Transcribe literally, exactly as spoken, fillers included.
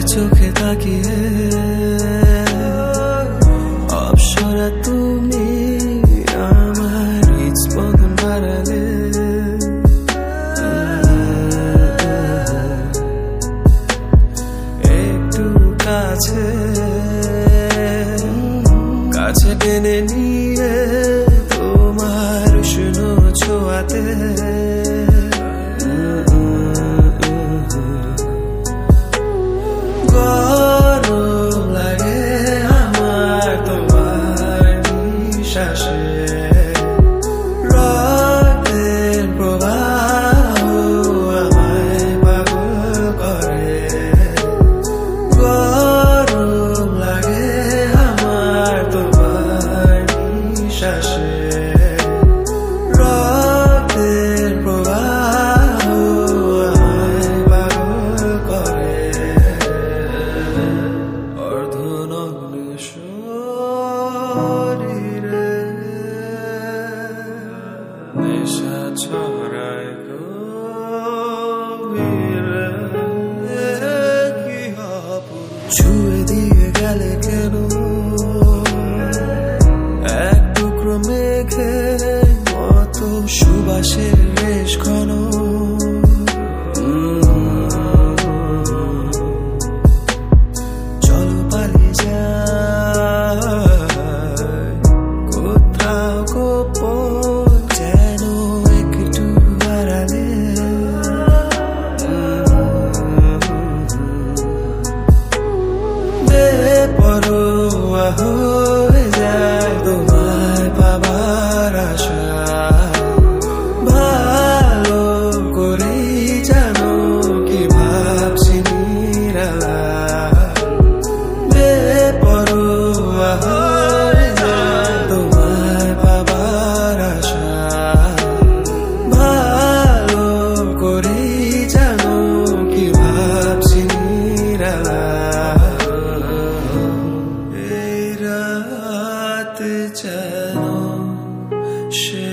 চোখে তাকিয়ে অপসরা তুমি আমার হৃদস্পন্দন বাড়ালে একটু কাছে কাছে টেনে নিয়ে তোমার উষ্ণ ছোঁয়াতে গরম লাগে আমার তোমার নিঃশ্বাসে রক্তের প্রবাহ আমায় পাগল করে গরম লাগে আমার তোমার নিঃশ্বাসে রক্তের প্রবাহ আমায় পাগল করে অর্ধনগ্ন শরীরে নেশা ছড়ায় গভীরে কি অপূর্ব ছুঁয়ে দিয়ে গেলে কেন এক টুকরো মেঘের মতো সুবাসের রেশ ঘন চলো পালিয়ে যাই কোথাও গোপন যেন একটু আড়ালে বেপরোয়া হয়ে যায় তোমায় পাবার আশা ভালো করেই জানো কি ভাবছি নিরালা বেপরোয়া হয়ে যায় তোমায় পাবার আশা ভালো করেই জানো কি ভাবছি নিরালা এই রাত যেন সে